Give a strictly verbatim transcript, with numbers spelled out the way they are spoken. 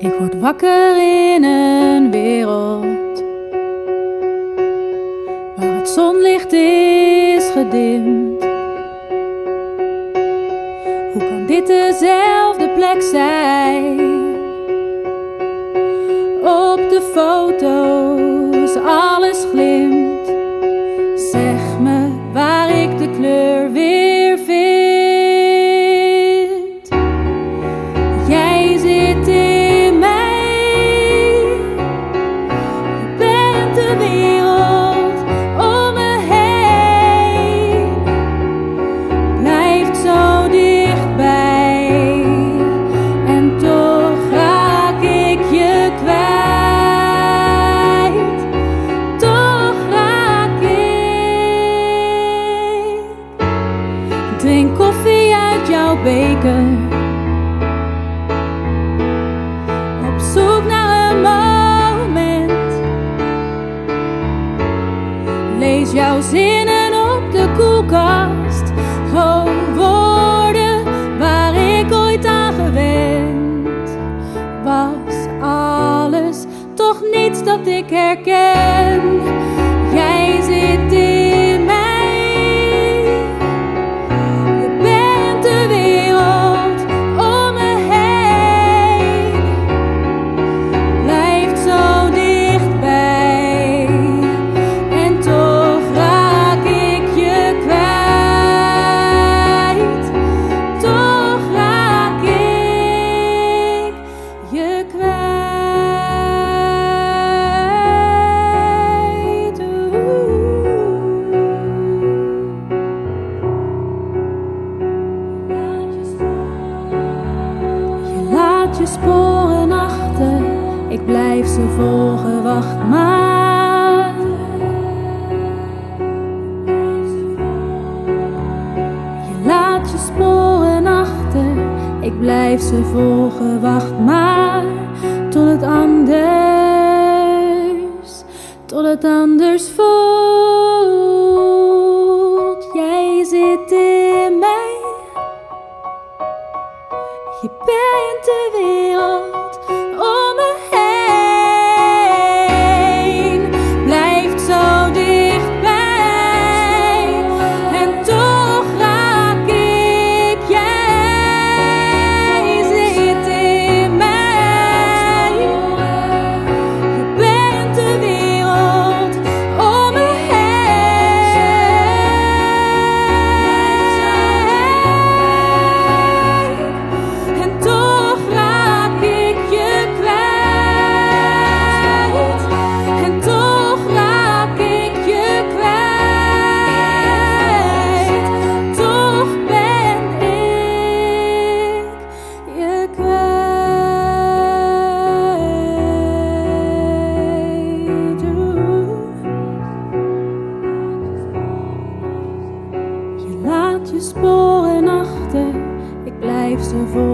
Ik word wakker in een wereld waar het zonlicht is gedimd. Hoe kan dit dezelfde plek zijn? Op de foto's alles glimt. Zeg me waar ik de kleur weer vind. Jij zit in mij. Je bent de wereld om me heen. Blijft zo dichtbij en toch raak ik je kwijt. Toch raak ik. Drink koffie uit jouw beker. Op zoek naar een moment. Lees jouw zinnen op de koelkast. Oh, woorden waar ik ooit aan gewend was. Alles, toch niets dat ik herken. Jij zit in mij. Je bent de wereld om me heen. Blijft zo dichtbij en toch raak ik je kwijt. Toch raak ik je kwijt. Je laat je sporen achter, ik blijf ze volgen, wacht maar. Je laat je sporen achter, ik blijf ze volgen, wacht maar. Tot het anders, tot het anders voelt. Jij zit in mij. Je bent de wereld om me heen. Blijft zo dichtbij en toch raak ik. Jij zit in mij. Je bent de wereld om me heen. En toch raak ik je kwijt. En toch raak ik je kwijt. Toch ben ik je kwijt. Je laat je sporen achter, ik blijf ze volgen.